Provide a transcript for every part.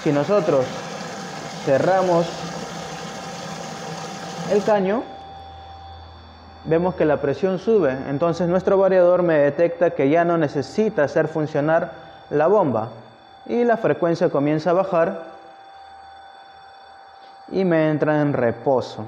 Si nosotros cerramos el caño, vemos que la presión sube, entonces nuestro variador me detecta que ya no necesita hacer funcionar la bomba y la frecuencia comienza a bajar y me entra en reposo.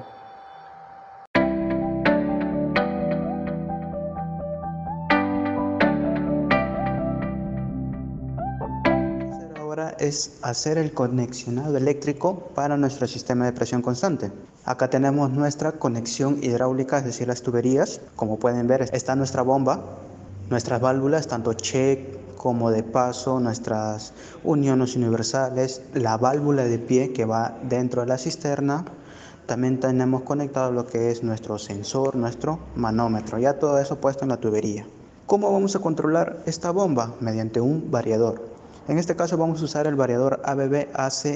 Ahora es hacer el conexionado eléctrico para nuestro sistema de presión constante. Acá tenemos nuestra conexión hidráulica, es decir, las tuberías. Como pueden ver, está nuestra bomba, nuestras válvulas, tanto check como de paso, nuestras uniones universales, la válvula de pie que va dentro de la cisterna. También tenemos conectado lo que es nuestro sensor, nuestro manómetro, ya todo eso puesto en la tubería. ¿Cómo vamos a controlar esta bomba? Mediante un variador. En este caso vamos a usar el variador ABB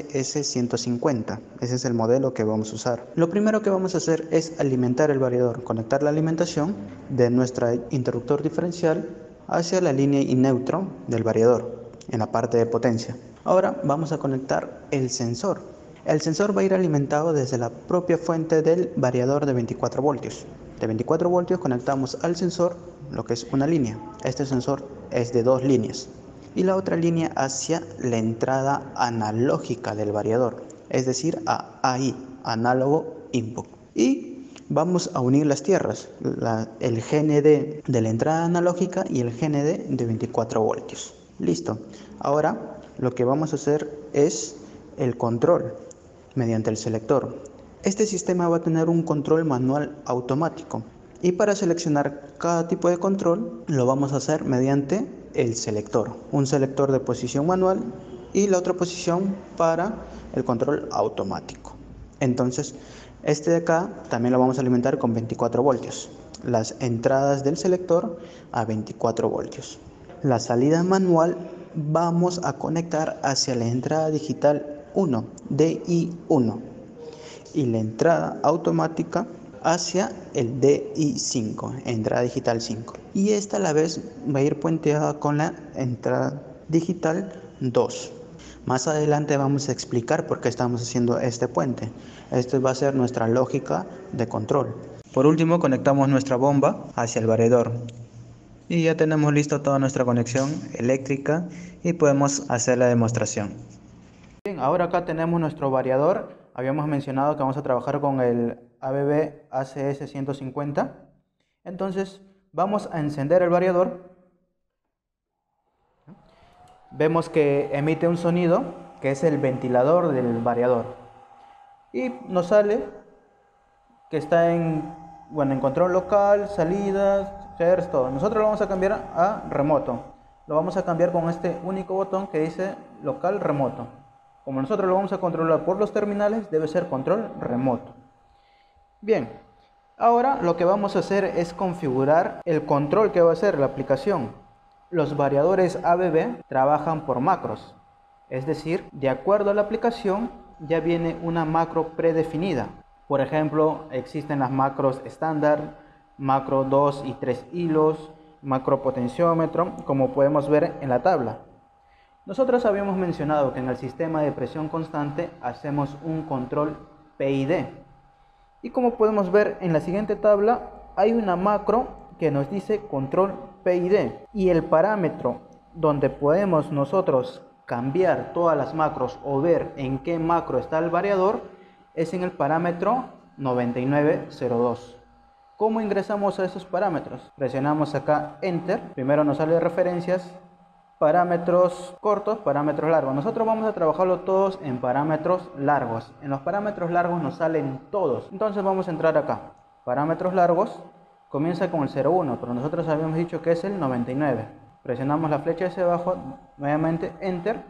ACS150. Ese es el modelo que vamos a usar. Lo primero que vamos a hacer es alimentar el variador, conectar la alimentación de nuestro interruptor diferencial hacia la línea y neutro del variador en la parte de potencia. Ahora vamos a conectar el sensor. El sensor va a ir alimentado desde la propia fuente del variador de 24 voltios. De 24 voltios conectamos al sensor lo que es una línea. Este sensor es de 2 líneas. Y la otra línea hacia la entrada analógica del variador, es decir, a AI, análogo input. Y vamos a unir las tierras, el GND de la entrada analógica y el GND de 24 voltios. Listo. Ahora lo que vamos a hacer es el control mediante el selector. Este sistema va a tener un control manual automático. Y para seleccionar cada tipo de control lo vamos a hacer mediante el selector. Un selector de posición manual y la otra posición para el control automático. Entonces, este de acá también lo vamos a alimentar con 24 voltios. Las entradas del selector a 24 voltios. La salida manual vamos a conectar hacia la entrada digital 1, DI1. Y la entrada automática hacia el DI5, entrada digital 5. Y esta a la vez va a ir puenteada con la entrada digital 2. Más adelante vamos a explicar por qué estamos haciendo este puente. Esto va a ser nuestra lógica de control. Por último, conectamos nuestra bomba hacia el variador. Y ya tenemos listo toda nuestra conexión eléctrica y podemos hacer la demostración. Bien, ahora acá tenemos nuestro variador. Habíamos mencionado que vamos a trabajar con el ABB ACS150. Entonces vamos a encender el variador. Vemos que emite un sonido que es el ventilador del variador. Y nos sale que está en control local, salidas, shares, todo. Nosotros lo vamos a cambiar a remoto. Lo vamos a cambiar con este único botón que dice local remoto. Como nosotros lo vamos a controlar por los terminales, debe ser control remoto. Bien, ahora lo que vamos a hacer es configurar el control que va a hacer la aplicación. Los variadores ABB trabajan por macros, es decir, de acuerdo a la aplicación ya viene una macro predefinida. Por ejemplo, existen las macros estándar, macro 2 y 3 hilos, macro potenciómetro, como podemos ver en la tabla. Nosotros habíamos mencionado que en el sistema de presión constante hacemos un control PID. Y como podemos ver en la siguiente tabla, hay una macro que nos dice control PID. Y el parámetro donde podemos nosotros cambiar todas las macros o ver en qué macro está el variador es en el parámetro 9902. ¿Cómo ingresamos a esos parámetros? Presionamos acá Enter. Primero nos sale referencias, parámetros cortos, parámetros largos. Nosotros vamos a trabajarlo todos en parámetros largos. En los parámetros largos nos salen todos. Entonces vamos a entrar acá. Parámetros largos. Comienza con el 01, pero nosotros habíamos dicho que es el 99. Presionamos la flecha hacia abajo, nuevamente Enter,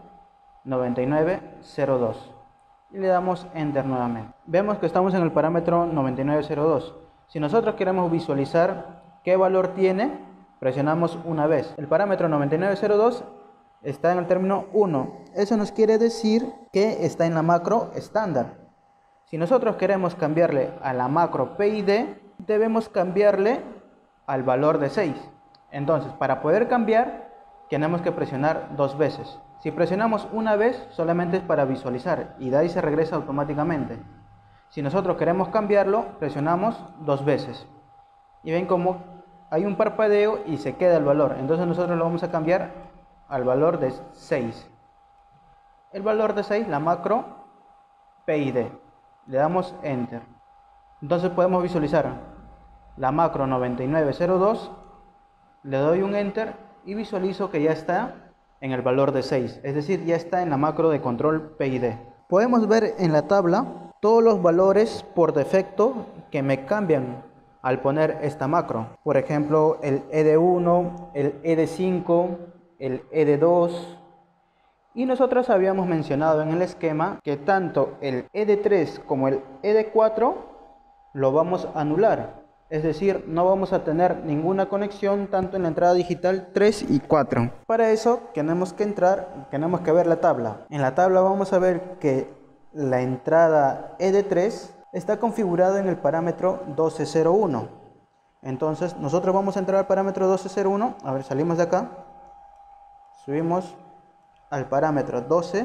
9902. Y le damos Enter nuevamente. Vemos que estamos en el parámetro 9902. Si nosotros queremos visualizar qué valor tiene, presionamos una vez. El parámetro 9902 está en el término 1. Eso nos quiere decir que está en la macro estándar. Si nosotros queremos cambiarle a la macro PID, debemos cambiarle al valor de 6. Entonces, para poder cambiar, tenemos que presionar 2 veces. Si presionamos una vez, solamente es para visualizar y de ahí se regresa automáticamente. Si nosotros queremos cambiarlo, presionamos 2 veces. Y ven como hay un parpadeo y se queda el valor. Entonces nosotros lo vamos a cambiar al valor de 6. El valor de 6, la macro PID. Le damos Enter. Entonces podemos visualizar la macro 9902. Le doy un Enter y visualizo que ya está en el valor de 6, es decir, ya está en la macro de control PID. Podemos ver en la tabla todos los valores por defecto que me cambian al poner esta macro. Por ejemplo, el ED1, el ED5, el ED2. Y nosotros habíamos mencionado en el esquema que tanto el ED3 como el ED4 lo vamos a anular. Es decir, no vamos a tener ninguna conexión tanto en la entrada digital 3 y 4. Para eso tenemos que ver la tabla. En la tabla vamos a ver que la entrada ED3 está configurada en el parámetro 1201. Entonces nosotros vamos a entrar al parámetro 1201. A ver, salimos de acá. Subimos al parámetro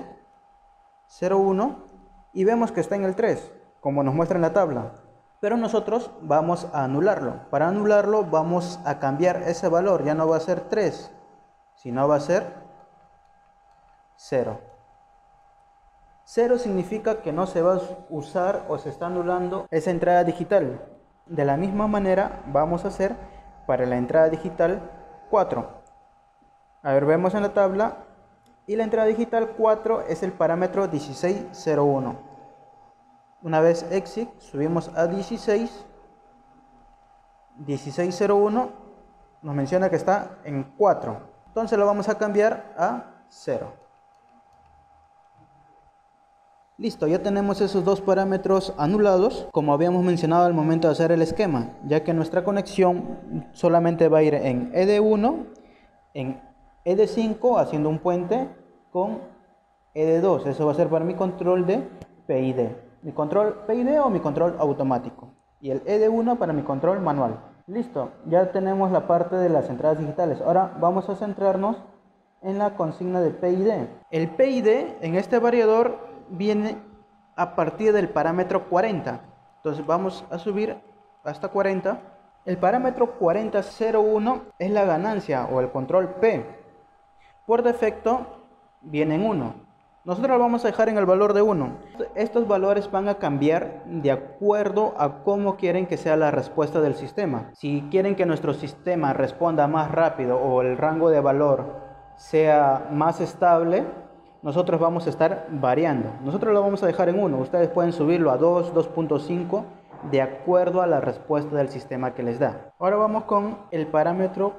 1201 y vemos que está en el 3, como nos muestra en la tabla. Pero nosotros vamos a anularlo. Para anularlo vamos a cambiar ese valor. Ya no va a ser 3, sino va a ser 0. 0 significa que no se va a usar o se está anulando esa entrada digital. De la misma manera vamos a hacer para la entrada digital 4. A ver, vemos en la tabla. Y la entrada digital 4 es el parámetro 1601. Una vez exit, subimos a 1601, nos menciona que está en 4. Entonces lo vamos a cambiar a 0. Listo, ya tenemos esos dos parámetros anulados, como habíamos mencionado al momento de hacer el esquema, ya que nuestra conexión solamente va a ir en ED1, en ED5, haciendo un puente con ED2. Eso va a ser para mi control de PID. Mi control PID o mi control automático. Y el ED1 para mi control manual. Listo, ya tenemos la parte de las entradas digitales. Ahora vamos a centrarnos en la consigna de PID. El PID en este variador viene a partir del parámetro 40. Entonces vamos a subir hasta 40. El parámetro 4001 es la ganancia o el control P. Por defecto viene en 1. Nosotros lo vamos a dejar en el valor de 1. Estos valores van a cambiar de acuerdo a cómo quieren que sea la respuesta del sistema. Si quieren que nuestro sistema responda más rápido o el rango de valor sea más estable, nosotros vamos a estar variando. Nosotros lo vamos a dejar en 1. Ustedes pueden subirlo a 2, 2.5 de acuerdo a la respuesta del sistema que les da. Ahora vamos con el parámetro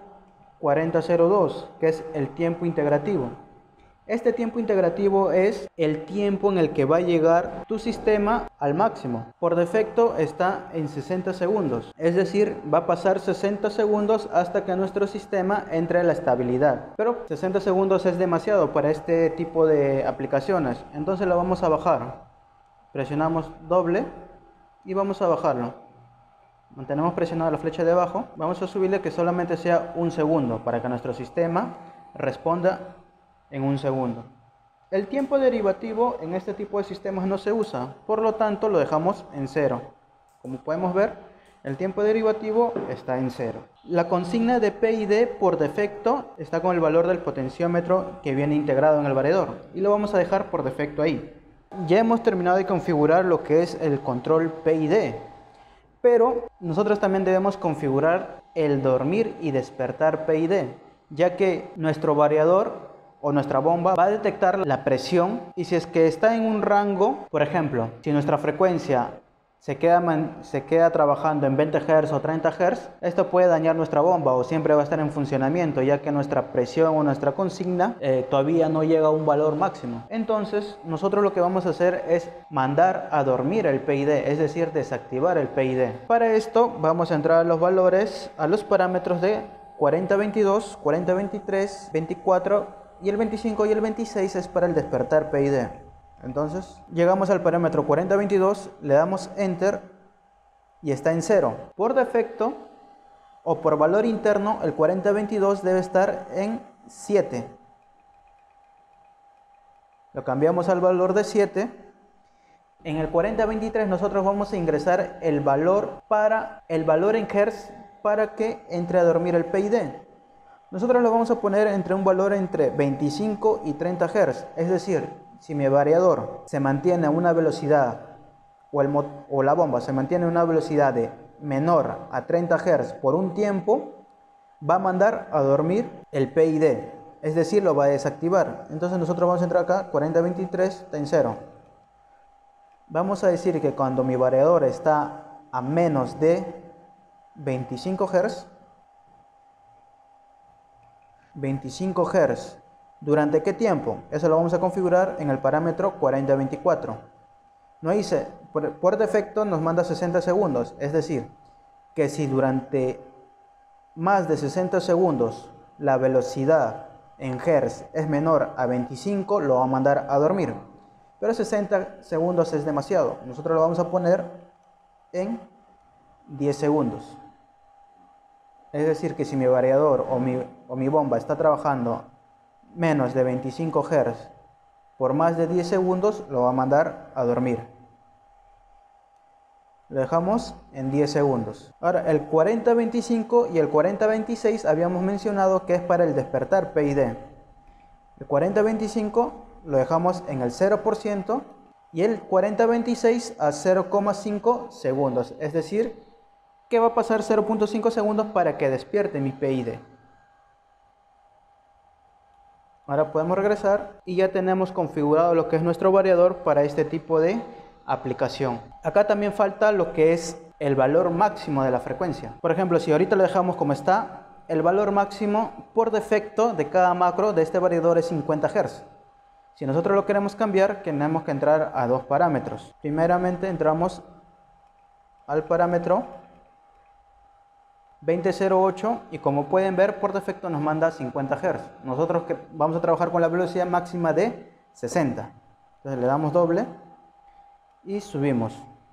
4002, que es el tiempo integrativo. Este tiempo integrativo es el tiempo en el que va a llegar tu sistema al máximo. Por defecto está en 60 segundos. Es decir, va a pasar 60 segundos hasta que nuestro sistema entre a la estabilidad. Pero 60 segundos es demasiado para este tipo de aplicaciones. Entonces lo vamos a bajar. Presionamos doble y vamos a bajarlo. Mantenemos presionada la flecha de abajo. Vamos a subirle que solamente sea 1 segundo para que nuestro sistema responda en 1 segundo. El tiempo derivativo en este tipo de sistemas no se usa, por lo tanto lo dejamos en 0. Como podemos ver, el tiempo derivativo está en 0. La consigna de PID por defecto está con el valor del potenciómetro que viene integrado en el variador y lo vamos a dejar por defecto ahí. Ya hemos terminado de configurar lo que es el control PID, pero nosotros también debemos configurar el dormir y despertar PID, ya que nuestro variador o nuestra bomba va a detectar la presión y si es que está en un rango, por ejemplo, si nuestra frecuencia se queda trabajando en 20 Hz o 30 Hz, esto puede dañar nuestra bomba o siempre va a estar en funcionamiento, ya que nuestra presión o nuestra consigna todavía no llega a un valor máximo. Entonces nosotros lo que vamos a hacer es mandar a dormir el PID, es decir, desactivar el PID. Para esto vamos a entrar a los valores, a los parámetros de 4022, 4023, 24 y el 25 y el 26 es para el despertar PID. Entonces llegamos al parámetro 4022, le damos Enter y está en 0. Por defecto o por valor interno el 4022 debe estar en 7. lo cambiamos al valor de 7. En el 4023 nosotros vamos a ingresar el valor en Hz para que entre a dormir el PID. Nosotros lo vamos a poner entre un valor entre 25 y 30 Hz. Es decir, si mi variador se mantiene a una velocidad o la bomba se mantiene a una velocidad de menor a 30 Hz por un tiempo, va a mandar a dormir el PID. Es decir, lo va a desactivar. Entonces nosotros vamos a entrar acá, 4023 está en 0. Vamos a decir que cuando mi variador está a menos de 25 Hz, ¿durante qué tiempo? Eso lo vamos a configurar en el parámetro 4024. No dice, por defecto nos manda 60 segundos, es decir, que si durante más de 60 segundos la velocidad en Hz es menor a 25, lo va a mandar a dormir. Pero 60 segundos es demasiado, nosotros lo vamos a poner en 10 segundos. Es decir, que si mi variador o mi bomba está trabajando menos de 25 Hz por más de 10 segundos, lo va a mandar a dormir. Lo dejamos en 10 segundos. Ahora, el 4025 y el 4026 habíamos mencionado que es para el despertar PID. El 4025 lo dejamos en el 0% y el 4026 a 0,5 segundos. Es decir, que va a pasar 0,5 segundos para que despierte mi PID. Ahora podemos regresar y ya tenemos configurado lo que es nuestro variador para este tipo de aplicación. Acá también falta lo que es el valor máximo de la frecuencia. Por ejemplo, si ahorita lo dejamos como está, el valor máximo por defecto de cada macro de este variador es 50 Hz. Si nosotros lo queremos cambiar, tenemos que entrar a dos parámetros. Primeramente entramos al parámetro 2008 y como pueden ver, por defecto nos manda 50 Hz. Nosotros que vamos a trabajar con la velocidad máxima de 60. Entonces le damos doble y subimos.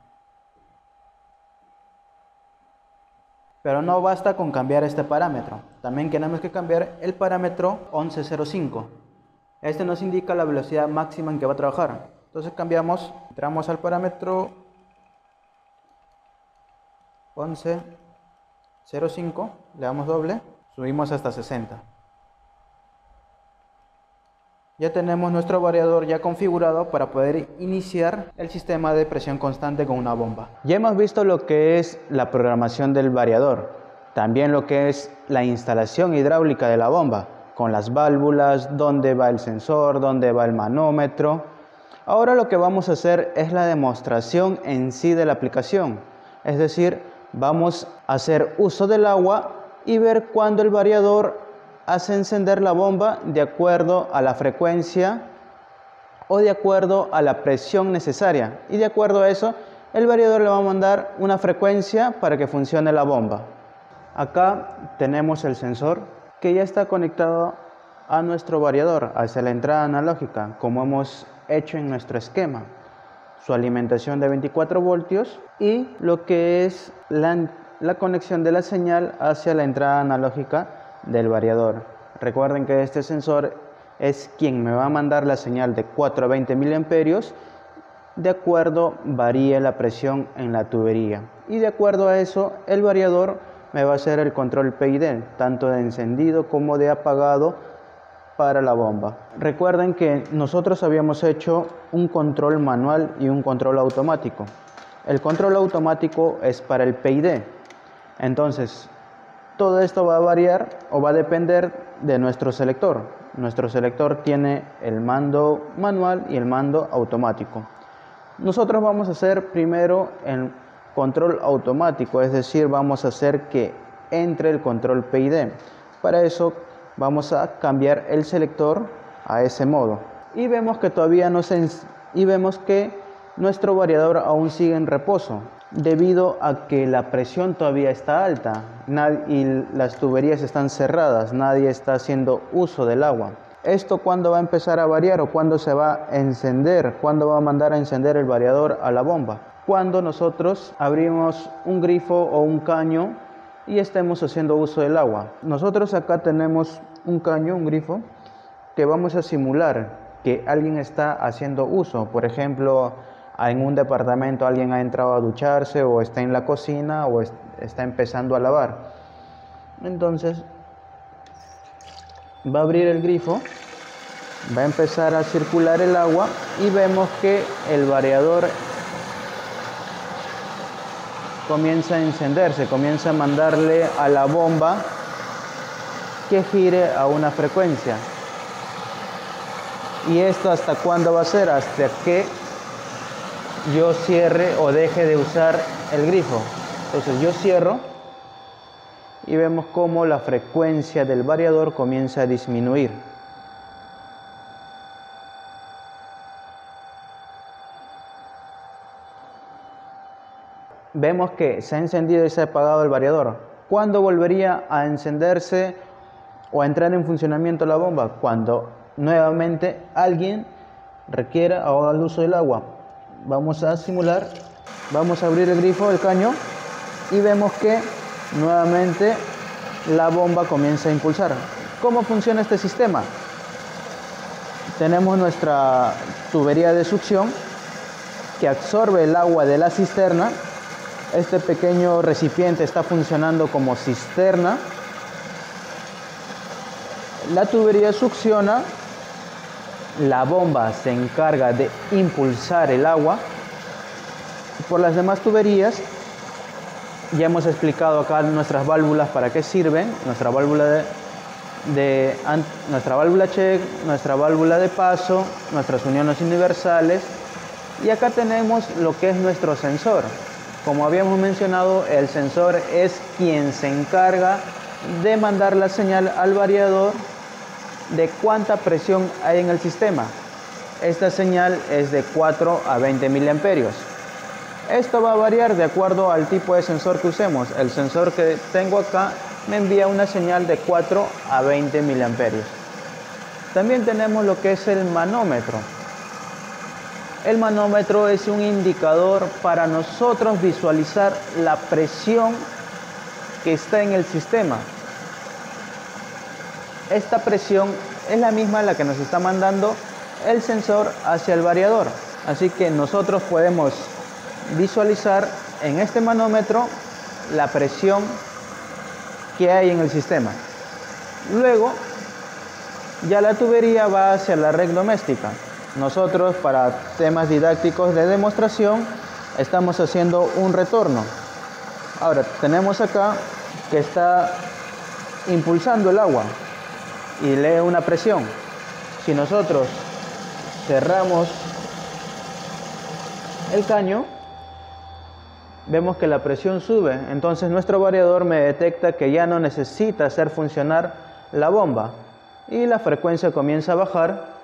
Pero no basta con cambiar este parámetro. También tenemos que cambiar el parámetro 1105. Este nos indica la velocidad máxima en que va a trabajar. Entonces cambiamos, entramos al parámetro 1105, le damos doble, subimos hasta 60. Ya tenemos nuestro variador ya configurado para poder iniciar el sistema de presión constante con una bomba. Ya hemos visto lo que es la programación del variador, también lo que es la instalación hidráulica de la bomba, con las válvulas, dónde va el sensor, dónde va el manómetro. Ahora lo que vamos a hacer es la demostración en sí de la aplicación, es decir, vamos a hacer uso del agua y ver cuándo el variador hace encender la bomba de acuerdo a la frecuencia o de acuerdo a la presión necesaria. Y de acuerdo a eso, el variador le va a mandar una frecuencia para que funcione la bomba. Acá tenemos el sensor que ya está conectado a nuestro variador, hacia la entrada analógica, como hemos hecho en nuestro esquema. Su alimentación de 24 voltios y lo que es la conexión de la señal hacia la entrada analógica del variador. Recuerden que este sensor es quien me va a mandar la señal de 4 a 20 miliamperios, de acuerdo varía la presión en la tubería. Y de acuerdo a eso, el variador me va a hacer el control PID, tanto de encendido como de apagado para la bomba. Recuerden que nosotros habíamos hecho un control manual y un control automático. El control automático es para el PID. Entonces, todo esto va a variar o va a depender de nuestro selector. Nuestro selector tiene el mando manual y el mando automático. Nosotros vamos a hacer primero el control automático, es decir, vamos a hacer que entre el control PID. Para eso vamos a cambiar el selector a ese modo. Y vemos que nuestro variador aún sigue en reposo, debido a que la presión todavía está alta y las tuberías están cerradas, nadie está haciendo uso del agua. ¿Esto cuándo va a empezar a variar o cuándo se va a encender? ¿Cuándo va a mandar a encender el variador a la bomba? Cuando nosotros abrimos un grifo o un caño y estemos haciendo uso del agua. Nosotros acá tenemos un caño, un grifo, que vamos a simular. que alguien está haciendo uso. Por ejemplo, en un departamento alguien ha entrado a ducharse, o está en la cocina, o está empezando a lavar. Entonces va a abrir el grifo, va a empezar a circular el agua y vemos que el variador comienza a encenderse, comienza a mandarle a la bomba que gire a una frecuencia. ¿Y esto hasta cuándo va a ser? Hasta que yo cierre o deje de usar el grifo. Entonces yo cierro y vemos cómo la frecuencia del variador comienza a disminuir. Vemos que se ha encendido y se ha apagado el variador. ¿Cuándo volvería a encenderse o a entrar en funcionamiento la bomba? Cuando nuevamente alguien requiera o haga el uso del agua. Vamos a simular, vamos a abrir el grifo del caño y vemos que nuevamente la bomba comienza a impulsar. ¿Cómo funciona este sistema? Tenemos nuestra tubería de succión que absorbe el agua de la cisterna. Este pequeño recipiente está funcionando como cisterna. La tubería succiona, la bomba se encarga de impulsar el agua por las demás tuberías. Ya hemos explicado acá nuestras válvulas para qué sirven, nuestra válvula nuestra válvula check, nuestra válvula de paso, nuestras uniones universales, y acá tenemos lo que es nuestro sensor. Como habíamos mencionado, el sensor es quien se encarga de mandar la señal al variador de cuánta presión hay en el sistema. Esta señal es de 4 a 20 miliamperios. Esto va a variar de acuerdo al tipo de sensor que usemos. El sensor que tengo acá me envía una señal de 4 a 20 miliamperios. También tenemos lo que es el manómetro. El manómetro es un indicador para nosotros visualizar la presión que está en el sistema. Esta presión es la misma a la que nos está mandando el sensor hacia el variador. Así que nosotros podemos visualizar en este manómetro la presión que hay en el sistema. Luego, ya la tubería va hacia la red doméstica. Nosotros, para temas didácticos de demostración, estamos haciendo un retorno. Ahora, tenemos acá que está impulsando el agua y lee una presión. Si nosotros cerramos el caño, vemos que la presión sube. Entonces nuestro variador me detecta que ya no necesita hacer funcionar la bomba y la frecuencia comienza a bajar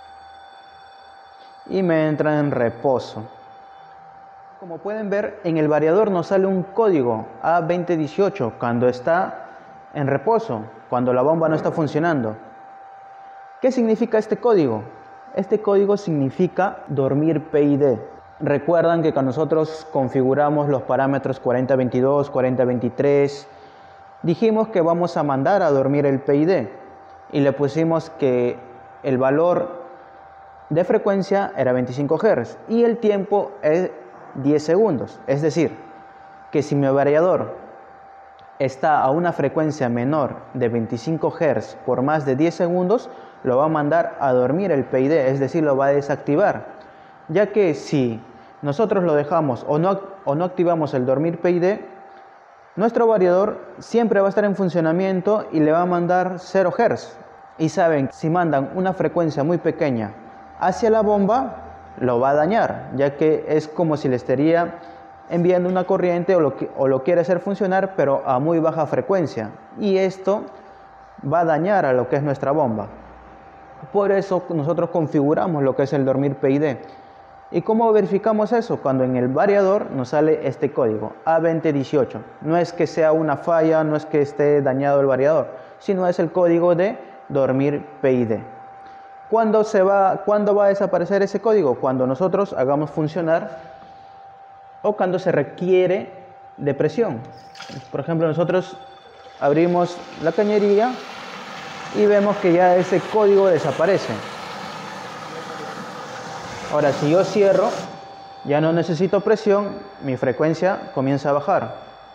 y me entra en reposo. Como pueden ver, en el variador nos sale un código A2018 cuando está en reposo, cuando la bomba no está funcionando. ¿Qué significa este código? Este código significa dormir PID. Recuerdan que cuando nosotros configuramos los parámetros 4022, 4023, dijimos que vamos a mandar a dormir el PID y le pusimos que el valor de frecuencia era 25 Hz y el tiempo es 10 segundos. Es decir, que si mi variador está a una frecuencia menor de 25 Hz por más de 10 segundos, lo va a mandar a dormir el PID, es decir, lo va a desactivar. Ya que si nosotros lo dejamos o no activamos el dormir PID, nuestro variador siempre va a estar en funcionamiento y le va a mandar 0 Hz. Y saben, si mandan una frecuencia muy pequeña hacia la bomba, lo va a dañar, ya que es como si le estaría enviando una corriente o lo quiere hacer funcionar, pero a muy baja frecuencia. Y esto va a dañar a lo que es nuestra bomba. Por eso nosotros configuramos lo que es el dormir PID. ¿Y cómo verificamos eso? Cuando en el variador nos sale este código, A2018. No es que sea una falla, no es que esté dañado el variador, sino es el código de dormir PID. ¿Cuándo va a desaparecer ese código? Cuando nosotros hagamos funcionar o cuando se requiere de presión. Por ejemplo, nosotros abrimos la cañería y vemos que ya ese código desaparece. Ahora, si yo cierro, ya no necesito presión, mi frecuencia comienza a bajar.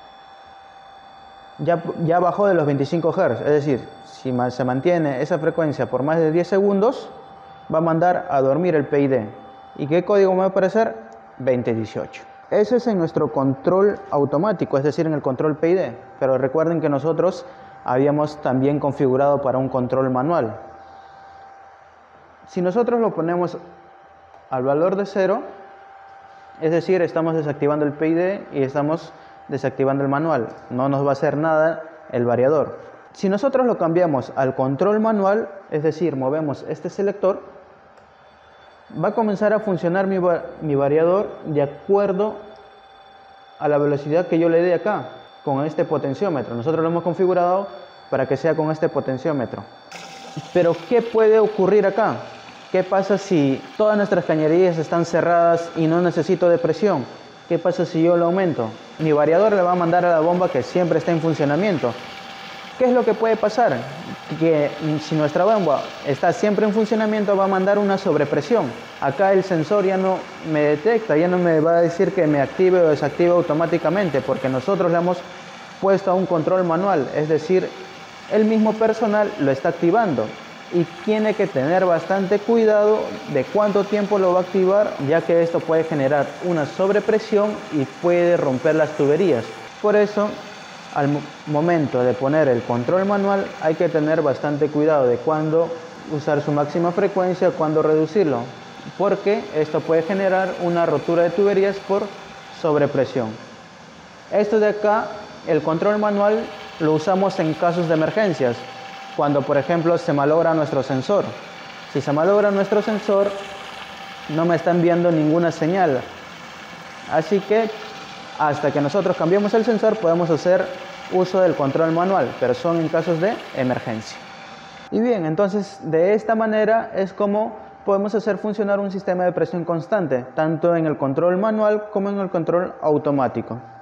Ya bajó de los 25 Hz, es decir, si se mantiene esa frecuencia por más de 10 segundos, va a mandar a dormir el PID. ¿Y qué código me va a aparecer? 2018. Ese es en nuestro control automático, es decir, en el control PID. Pero recuerden que nosotros habíamos también configurado para un control manual. Si nosotros lo ponemos al valor de 0, es decir, estamos desactivando el PID y estamos desactivando el manual. No nos va a hacer nada el variador. Si nosotros lo cambiamos al control manual, es decir, movemos este selector, va a comenzar a funcionar mi variador de acuerdo a la velocidad que yo le dé acá, con este potenciómetro. Nosotros lo hemos configurado para que sea con este potenciómetro. Pero ¿qué puede ocurrir acá? ¿Qué pasa si todas nuestras cañerías están cerradas y no necesito de presión? ¿Qué pasa si yo lo aumento? Mi variador le va a mandar a la bomba que siempre está en funcionamiento. ¿Qué es lo que puede pasar? Que si nuestra bomba está siempre en funcionamiento, va a mandar una sobrepresión. Acá el sensor ya no me detecta, ya no me va a decir que me active o desactive automáticamente, porque nosotros le hemos puesto a un control manual, es decir, el mismo personal lo está activando. Y tiene que tener bastante cuidado de cuánto tiempo lo va a activar, ya que esto puede generar una sobrepresión y puede romper las tuberías. Por eso, al momento de poner el control manual, hay que tener bastante cuidado de cuándo usar su máxima frecuencia, cuándo reducirlo, porque esto puede generar una rotura de tuberías por sobrepresión. Esto de acá, el control manual, lo usamos en casos de emergencias. Cuando, por ejemplo, se malogra nuestro sensor. Si se malogra nuestro sensor, no me está enviando ninguna señal. Así que, hasta que nosotros cambiemos el sensor, podemos hacer uso del control manual, pero son en casos de emergencia. Y bien, entonces, de esta manera es como podemos hacer funcionar un sistema de presión constante, tanto en el control manual como en el control automático.